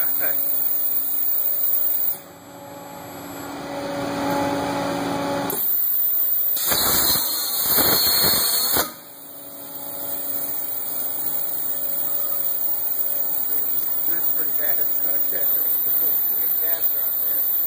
This is pretty bad. Okay. It's bad right there.